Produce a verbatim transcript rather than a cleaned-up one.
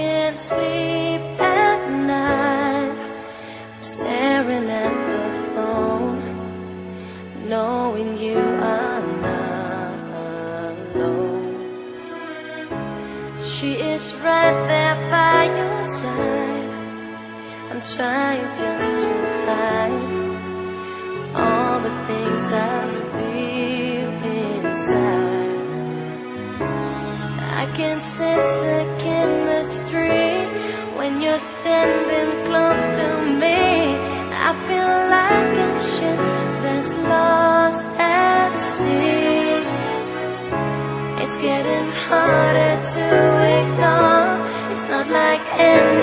can't sleep at night, I'm staring at the phone, knowing you are not alone. She is right there by your side, I'm trying just to hide all the things I feel inside. I can sense a chemistry when you're standing close to me. I feel like a ship that's lost at sea. It's getting harder to ignore. It's not like any